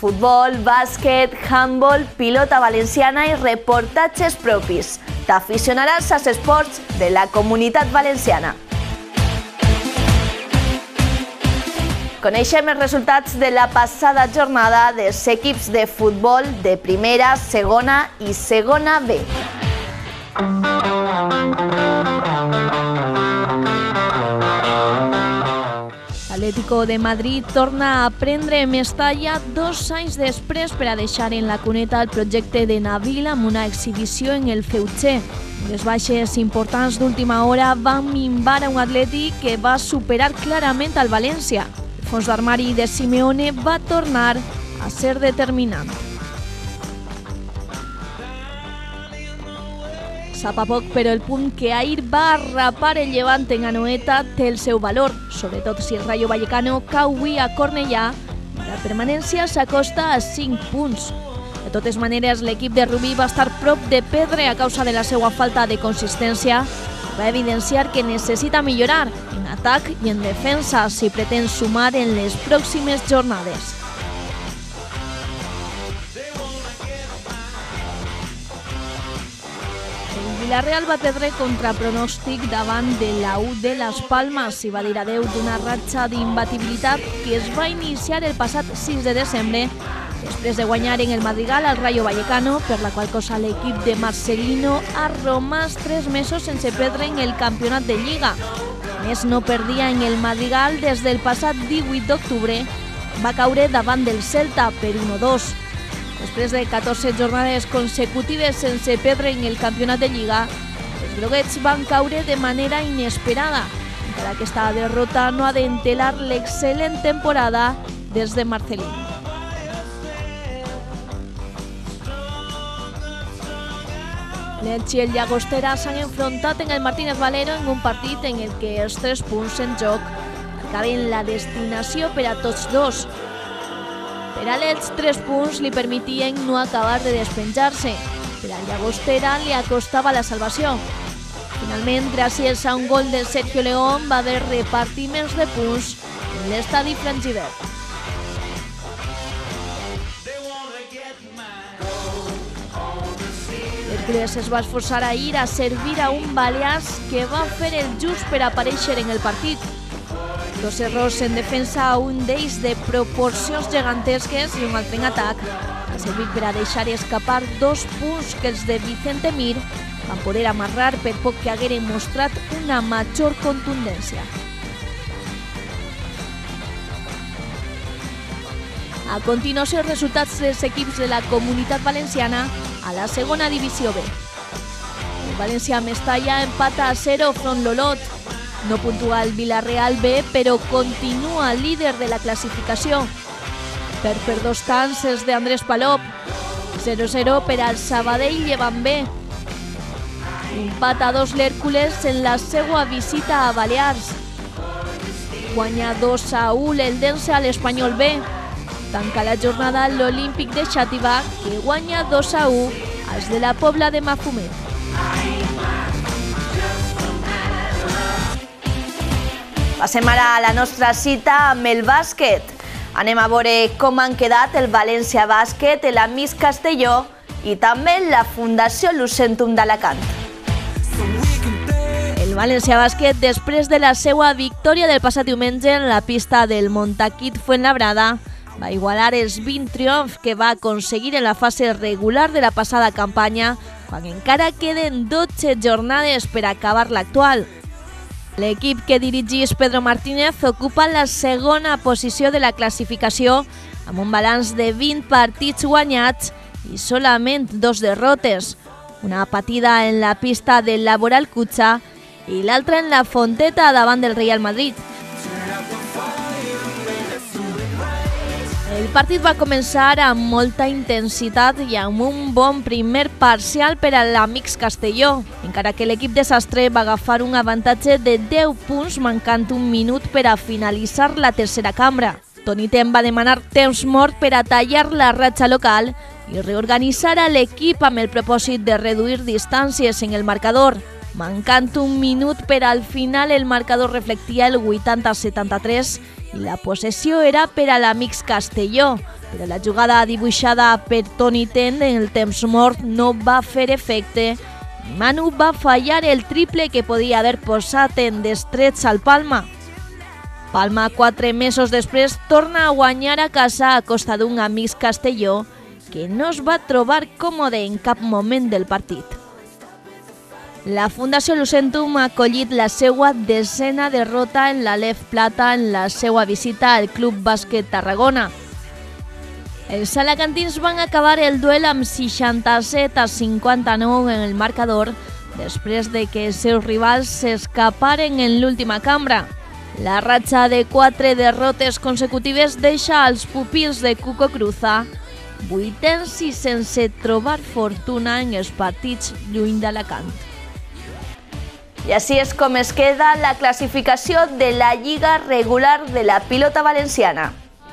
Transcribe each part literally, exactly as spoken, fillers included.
futbol, bàsquet, handbol, pilota valenciana i reportatges propis. T'aficionaràs als esports de la Comunitat Valenciana. Coneixem els resultats de la passada jornada dels equips de futbol de primera, segona i segona B. L'Atlético de Madrid torna a prendre Mestalla dos anys després per a deixar en la cuneta el projecte de Nabil amb una exhibició en el Feuché. Les baixes importants d'última hora van minvar a un Atlètic que va superar clarament al València. El fons d'armari de Simeone va tornar a ser determinant. Sap a poc, però el punt que ahir va arrapar el Llevant en Anoeta té el seu valor, sobretot si el Rayo Vallecano cau avui a Cornellà i la permanència s'acosta a cinc punts. De totes maneres, l'equip de Rubí va estar prop de perdre a causa de la seva falta de consistència. Va evidenciar que necessita millorar en atac i en defensa si pretén sumar en les pròximes jornades. Villarreal va perdre contra pronòstic davant de la U de Las Palmas i va dir adeu d'una ratxa d'imbatibilitat que es va iniciar el passat sis de desembre després de guanyar en el Madrigal al Rayo Vallecano, per la qual cosa l'equip de Marcelino ha romàs tres mesos sense perdre en el campionat de Lliga. A més, no perdia en el Madrigal des del passat divuit d'octubre, va caure davant del Celta per un a dos. Després de catorze jornades consecutives sense perdre en el campionat de Lliga, els groguets van caure de manera inesperada, encara que aquesta derrota no ha d'entelar l'excel·lent temporada des de Marcelino. L'Elche i el Llagostera s'han enfrontat en el Martínez Valero en un partit en el que els tres punts en joc acaben la destinació per a tots dos. Per a l'Elche, tres punts li permetien no acabar de despenjar-se. Per al Llagostera li acostava la salvació. Finalment, gràcies a un gol del Sergio León, va haver repartiments de punts en l'estadi franjivert. L'Hèrcules es va esforçar ahir a servir a un Balears que va fer el just per aparèixer en el partit. Dos errors en defensa, un d'ells de proporcions gegantesques i un altre en atac, ha servit per a deixar escapar dos punts que els de Vicente Mir van poder amarrar per poc que hagueren mostrat una major contundència. A continuació, els resultats dels equips de la Comunitat Valenciana a la segona divisió B. El València Mestalla empata a zero front l'Olot. No puntua el Villarreal B, però continua líder de la classificació. Per per dos tants els d'Andrés Palop. zero a zero per al Sabadell Llevant B. Empat a dos l'Hèrcules en la seva visita a Balears. Guanya dos a u l'Eldense a l'Espanyol B. Tanca la jornada l'Olímpic de Xàtiva, que guanya dos a u als de la Pobla de Mafumet. Passem ara a la nostra cita amb el bàsquet. Anem a veure com han quedat el València Bàsquet, l'Amics Castelló i també la Fundació Lucentum d'Alacant. El València Bàsquet, després de la seva victòria del passat diumenge en la pista del Montaquit Fuenlabrada, va igualar els vint triomfs que va aconseguir en la fase regular de la passada campanya, quan encara queden dotze jornades per acabar l'actual. L'equip que dirigís Pedro Martínez ocupa la segona posició de la classificació amb un balanç de vint partits guanyats i solament dos derrotes, una patida en la pista del Laboral Cutxa i l'altra en la Fonteta davant del Real Madrid. El partit va començar amb molta intensitat i amb un bon primer parcial per a l'Amics Castelló, encara que l'equip desastre va agafar un avantatge de deu punts mancant un minut per a finalitzar la tercera cambra. Toni Ten va demanar temps mort per a tallar la ratxa local i reorganitzar a l'equip amb el propòsit de reduir distàncies en el marcador. Mancant un minut per al final, el marcador reflectia el vuitanta a setanta-tres i la possessió era per a l'Amics Castelló, però la jugada dibuixada per Toni Ten en el temps mort no va fer efecte. Manu va fallar el triple que podia haver posat en destrets al Palma. Palma, quatre mesos després, torna a guanyar a casa a costa d'un Amics Castelló que no es va trobar còmode en cap moment del partit. La Fundació Lucentum ha acollit la seva desena derrota en la Lef Plata en la seva visita al Club Bàsquet Tarragona. Els alacantins van acabar el duel amb seixanta-set a cinquanta-nou en el marcador després de que els seus rivals s'escaparen en l'última cambra. La ratxa de quatre derrotes consecutives deixa als pupils de Cuco Cruza vuitens i sense trobar fortuna en els partits lluny d'Alacant. I així és com es queda la classificació de la Lliga regular de la pilota valenciana.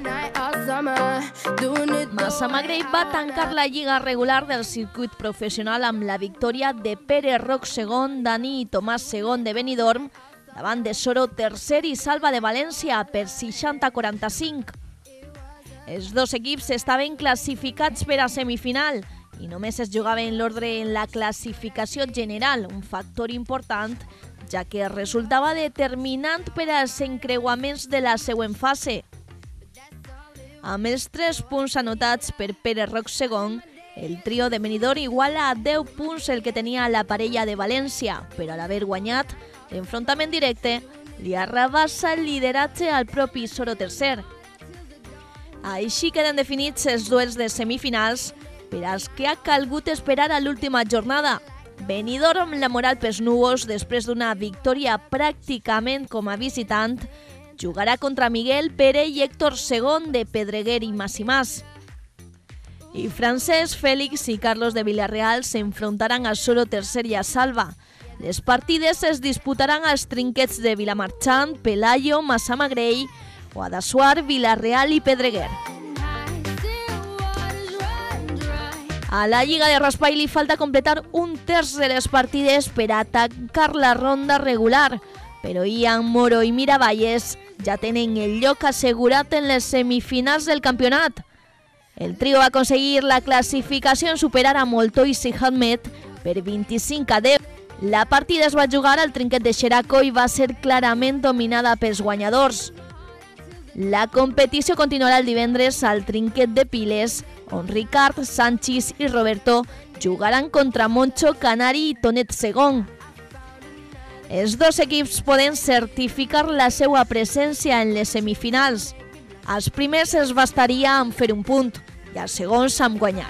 Massamagrell va tancar la lliga regular del circuit professional amb la victòria de Pere Roc segon, Dani i Tomàs segon de Benidorm, davant de Soro tercer i Salva de València per seixanta a quaranta-cinc. Els dos equips estaven classificats per a semifinal i només es jugaven l'ordre en la classificació general, un factor important, ja que resultava determinant per als encreuaments de la següent fase. Amb els tres punts anotats per Pere Roc segon, el trio de Benidorm iguala a deu punts el que tenia la parella de València, però a l'haver guanyat l'enfrontament directe li arrabassa el lideratge al propi Soro tercer. Així queden definits els duels de semifinals per als que ha calgut esperar a l'última jornada. Benidorm amb la moral pels núvols després d'una victòria pràcticament com a visitant, jugarà contra Miguel, Pere i Héctor segon de Pedreguer i Massimàs. I Francesc, Fèlix i Carlos de Villarreal s'enfrontaran a Soro tercer i a Salva. Les partides es disputaran als trinquets de Vilamarxant, Pelayo, Massamagrell, Guadassuar, Vilarreal i Pedreguer. A la Lliga de Raspall li falta completar un terç de les partides per a tancar la ronda regular, però Ian, Moro i Miravalles ja tenen el lloc assegurat en les semifinals del campionat. El trio va aconseguir la classificació en superar a Moltois i Hadmet per vint-i-cinc a deu. La partida es va jugar al trinquet de Xeraco i va ser clarament dominada pels guanyadors. La competició continuarà el divendres al trinquet de Piles, on Ricard, Sanchis i Roberto jugaran contra Moncho, Canari i Tonet segon. Els dos equips poden certificar la seva presència en les semifinals. Als primers els bastaria amb fer un punt i als segons amb guanyar.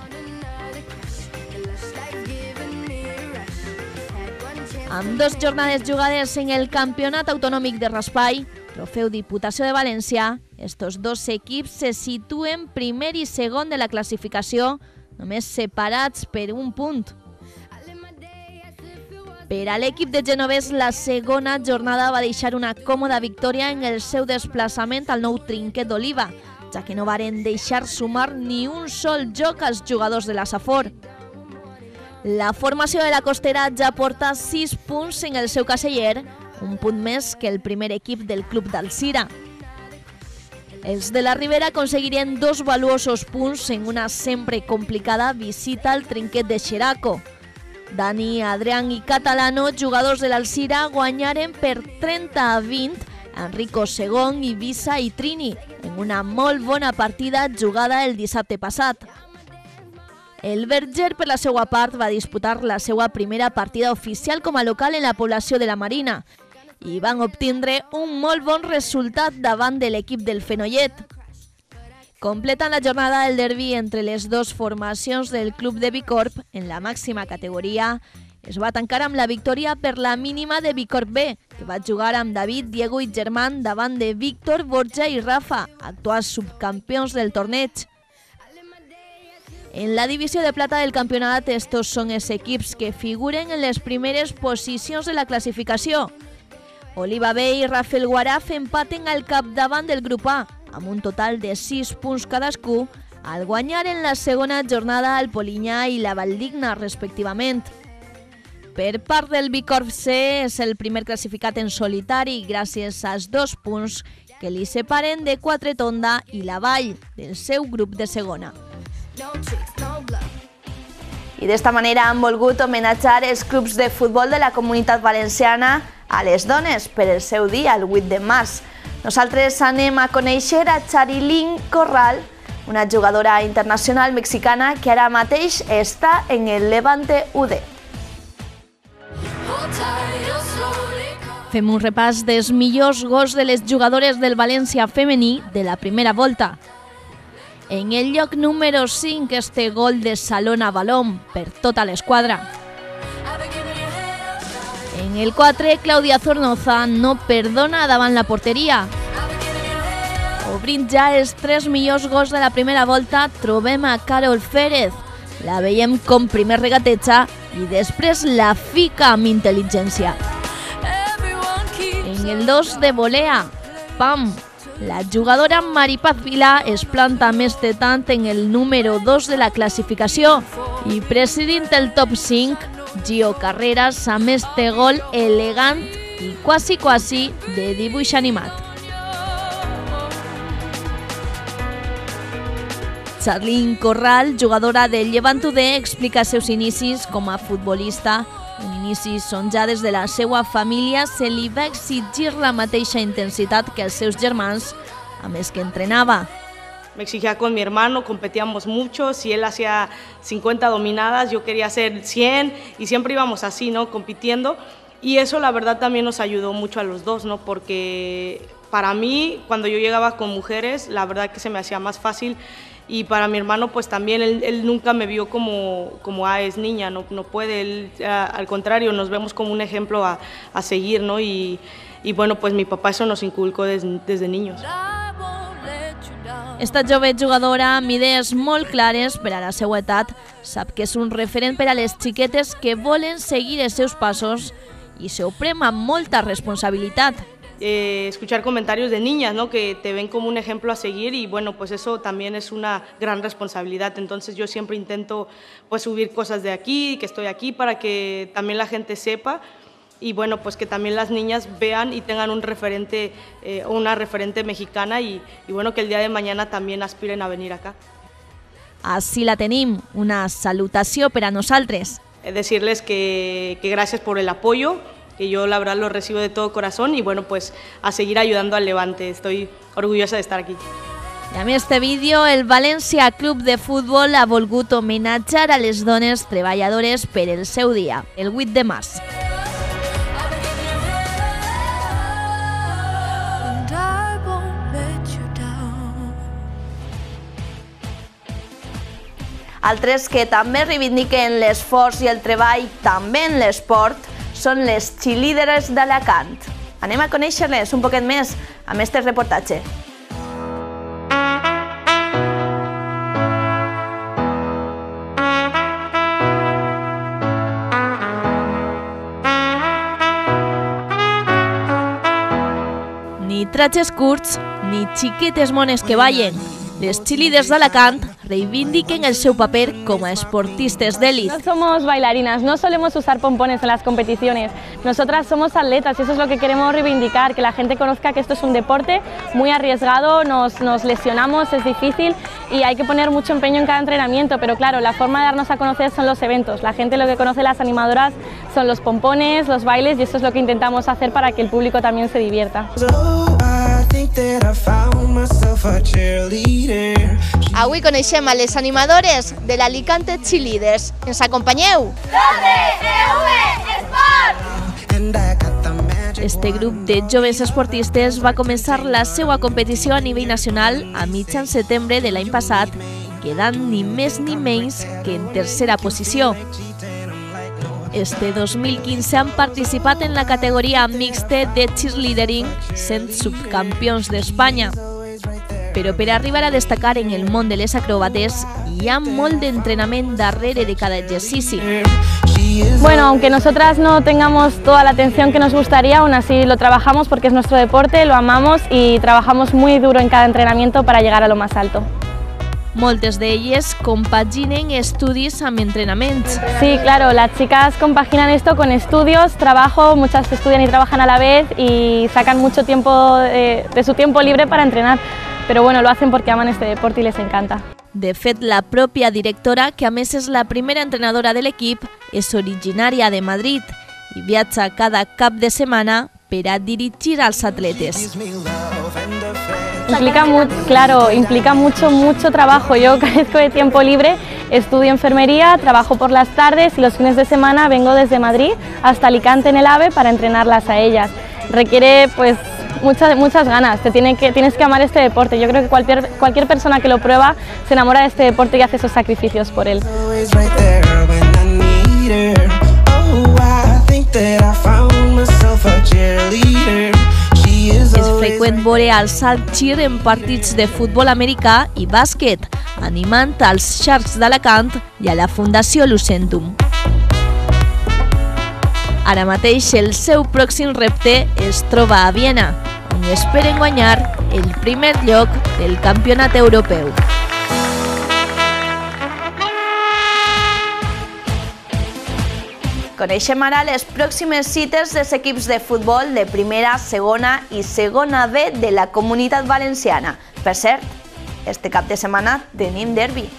Amb dues jornades jugades en el Campionat Autonòmic de Raspall, trofeu Diputació de València, estos dos equips se situen primer i segon de la classificació, només separats per un punt. Per a l'equip de Genovès, la segona jornada va deixar una còmoda victòria en el seu desplaçament al nou trinquet d'Oliva, ja que no varen deixar sumar ni un sol joc als jugadors de la Safor. La formació de la Costera ja porta sis punts en el seu caseller, un punt més que el primer equip del club d'Alzira. Els de la Ribera aconseguirien dos valuosos punts en una sempre complicada visita al trinquet de Xeraco. Dani, Adrián i Catalano, jugadors de l'Alzira, guanyaren per trenta a vint a Enrico segon, Ibiza i Trini, en una molt bona partida jugada el dissabte passat. El Verger, per la seva part, va disputar la seva primera partida oficial com a local en la població de la Marina i van obtindre un molt bon resultat davant de l'equip del Fenollet. Completant la jornada el derbi entre les dues formacions del club de Bicorp en la màxima categoria es va tancar amb la victòria per la mínima de Bicorp B, que va jugar amb David, Diego i Germán davant de Víctor, Borja i Rafa, actuals subcampions del torneig. En la divisió de plata del campionat, estos són els equips que figuren en les primeres posicions de la classificació. Oliva B i Rafael Guaraf empaten al capdavant del grup A, amb un total de sis punts cadascú, al guanyar en la segona jornada el Polinyà i la Valdigna, respectivament. Per part del Bicorp C, és el primer classificat en solitari gràcies als dos punts que li separen de Quatretonda i la Vall, del seu grup de segona. I d'esta manera han volgut homenatjar els clubs de futbol de la Comunitat Valenciana a les dones per el seu dia, el vuit de març. Nosaltres anem a conèixer a Charilyn Corral, una jugadora internacional mexicana que ara mateix està en el Levante U D. Fem un repàs dels millors gols de les jugadores del València femení de la primera volta. En el lloc número cinc, este gol de Salona Balón per tota l'esquadra. En el quatre, Claudia Zornoza no perdona davant la porteria. Obrint ja els tres millors gols de la primera volta, trobem a Carol Férez. La veiem com primer regateja i després la fica amb intel·ligència. En el dos de volea, pam! La jugadora Maripaz Vila es planta més de tant en el número dos de la classificació i presidint el top cinc, Gio Carreras amb este gol elegant i quasi quasi de dibuix animat. Charilyn Corral, jugadora del Llevant U D, explica els seus inicis com a futbolista, un inici on ja des de la seva família se li va exigir la mateixa intensitat que els seus germans, a més que entrenava. Me exigía con mi hermano, competíamos mucho, si él hacía cincuenta dominadas, yo quería hacer cien y siempre íbamos así, ¿no? Compitiendo, y eso la verdad también nos ayudó mucho a los dos, ¿no? Porque para mí, cuando yo llegaba con mujeres, la verdad que se me hacía más fácil. Y para mi hermano, pues también, él, él nunca me vio como, como ah, es niña, no, no puede, él, a, al contrario, nos vemos como un ejemplo a, a seguir, ¿no? Y, y bueno, pues mi papá eso nos inculcó des, desde niños. Esta jove jugadora amb idees molt clares per a la seva edat, sap que és un referent per a les xiquetes que volen seguir els seus passos i s'ho pren amb molta responsabilitat. Eh, escuchar comentarios de niñas, ¿no? Que te ven como un ejemplo a seguir y bueno, pues eso también es una gran responsabilidad. Entonces yo siempre intento pues subir cosas de aquí, que estoy aquí, para que también la gente sepa y bueno, pues que también las niñas vean y tengan un referente, eh, una referente mexicana y, y bueno, que el día de mañana también aspiren a venir acá. Així la tenim, una salutació per a nosaltres. Eh, decirles que, que gracias por el apoyo, que yo la verdad lo recibo de todo corazón y bueno, pues a seguir ayudando al Levante. Estoy orgullosa de estar aquí. I amb este vídeo, el València Club de Futbol ha volgut homenatjar a les dones treballadores per el seu dia, el vuit de març. Altres que també reivindiquen l'esforç i el treball també en l'esport són les cheerleaders d'Alacant. Anem a conèixer-les un poquet més amb este reportatge. Ni trajes curts, ni xiquetes mones que ballen. Les cheerleaders d'Alacant reivindiquen el seu paper como a esportistas de élite. No somos bailarinas, no solemos usar pompones en las competiciones. Nosotras somos atletas y eso es lo que queremos reivindicar, que la gente conozca que esto es un deporte muy arriesgado, nos, nos lesionamos, es difícil y hay que poner mucho empeño en cada entrenamiento, pero claro, la forma de darnos a conocer son los eventos. La gente lo que conoce las animadoras son los pompones, los bailes y eso es lo que intentamos hacer para que el público también se divierta. Avui coneixem a les animadores de l'Alicante Cheerleaders. Ens acompanyeu? Este grup de joves esportistes va començar la seva competició a nivell nacional a mitjan setembre de l'any passat, quedant ni més ni menys que en tercera posició. Este dos mil quinze han participat en la categoria mixta de cheerleading, sent subcampions d'Espanya. Però per arribar a destacar en el món de les acròbates hi ha molt d'entrenament darrere de cada ejercici. Bueno, aunque nosotras no tengamos toda la atención que nos gustaría, aún así lo trabajamos porque es nuestro deporte, lo amamos y trabajamos muy duro en cada entrenamiento para llegar a lo más alto. Moltes d'elles compaginen estudis amb entrenaments. Sí, claro, las chicas compaginan esto con estudios, trabajo, muchas estudian y trabajan a la vez y sacan mucho tiempo de, de su tiempo libre para entrenar, pero bueno, lo hacen porque aman este deporte y les encanta. De fet, la pròpia directora, que a més és la primera entrenadora de l'equip, és originària de Madrid i viatja cada cap de setmana per a dirigir als atletes. Implica, mu claro, implica mucho, mucho trabajo. Yo carezco de tiempo libre, estudio enfermería, trabajo por las tardes y los fines de semana vengo desde Madrid hasta Alicante en el AVE para entrenarlas a ellas. Requiere pues muchas, muchas ganas, te tiene que, tienes que amar este deporte. Yo creo que cualquier, cualquier persona que lo prueba se enamora de este deporte y hace esos sacrificios por él. És freqüent veure al salt cheer en partits de futbol americà i bàsquet, animant als Sharks d'Alacant i a la Fundació Lucentum. Ara mateix el seu pròxim repte es troba a Viena, on esperen guanyar el primer lloc del campionat europeu. Coneixem ara les pròximes cites dels equips de futbol de primera, segona i segona B de la Comunitat Valenciana. Per cert, este cap de setmana tenim derbi.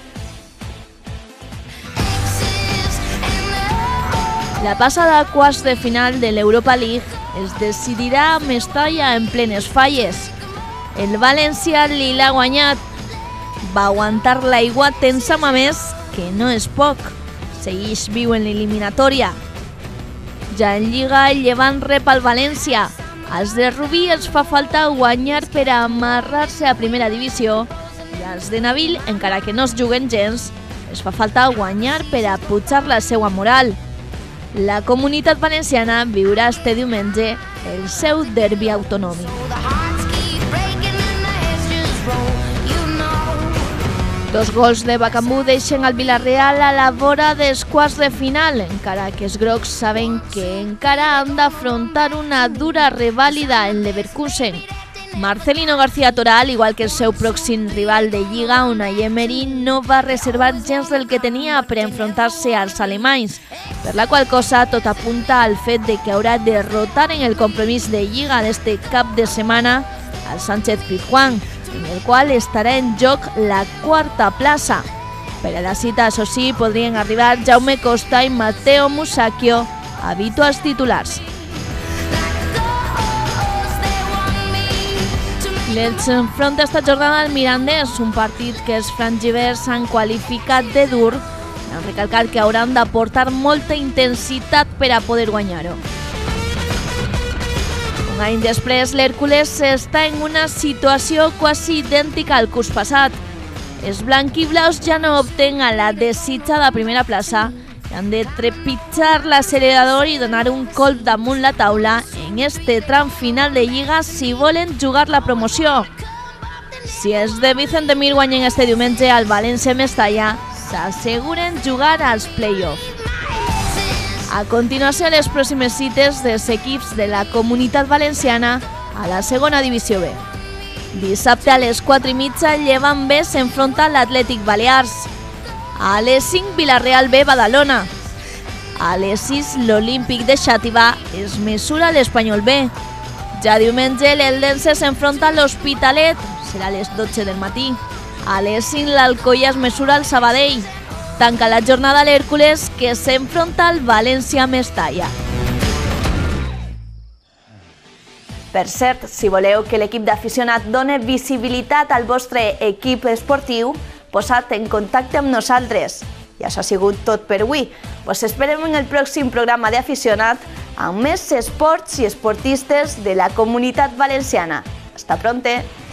La passada quarts de final de l'Europa League es decidirà a Mestalla en plenes falles. El València li l'ha guanyat. Va aguantar l'aigua tensa a més, que no és poc. Segueix viu en l'eliminatòria. Ja en Lliga, el Llevant rep al València. Als de Rubí els fa falta guanyar per a amarrar-se a primera divisió i als de Navil, encara que no es juguen gens, els fa falta guanyar per a pujar la seva moral. La Comunitat Valenciana viurà este diumenge el seu derbi autonòmic. Dos gols de Bacambú deixen el Villarreal a la vora dels quarts de final, encara que els grocs saben que encara han d'afrontar una dura revàlida en Leverkusen. Marcelino García Toral, igual que el seu pròxim rival de Lliga, Unai Emery, no va reservar gens del que tenia per enfrontar-se als alemanys, per la qual cosa tot apunta al fet de que haurà de rotar en el compromís de Lliga d'este cap de setmana al Sánchez-Pizjuán, en el qual estarà en joc la quarta plaça. Per a la cita, això sí, podrien arribar Jaume Costa i Matteo Musacchio, habituals titulars. L'Elx enfronta esta jornada al Mirandés, un partit que els frangivers han qualificat de dur. Han recalcat que hauran d'aportar molta intensitat per a poder guanyar-ho. Un any després, l'Hèrcules està en una situació quasi idèntica al curs passat. Els blanquiblaus ja no obtenen la desitjada primera plaça i han de trepitjar l'accelerador i donar un colp damunt la taula en este tram final de Lliga si volen jugar la promoció. Si els de Vicente Mir guanyen este diumenge al València-Mestalla, s'asseguren jugar als play-offs. A continuació, les pròximes cites dels equips de la Comunitat Valenciana a la segona divisió B. Dissabte a les quatre i mitja, el Llevant B s'enfronta a l'Atlètic Balears. A les cinc, Villarreal B, Badalona. A les sis, l'Olímpic de Xàtiva es mesura a l'Espanyol B. Ja diumenge, l'Eldense s'enfronta a l'Hospitalet, serà a les dotze del matí. A les cinc, l'Alcoia es mesura al Sabadell. Tanca la jornada l'Hèrcules, que s'enfronta al València-Mestalla. Per cert, si voleu que l'equip d'aficionat doni visibilitat al vostre equip esportiu, posa't en contacte amb nosaltres. I això ha sigut tot per avui. Us esperem en el pròxim programa d'aficionat amb més esports i esportistes de la Comunitat Valenciana. Hasta pronto!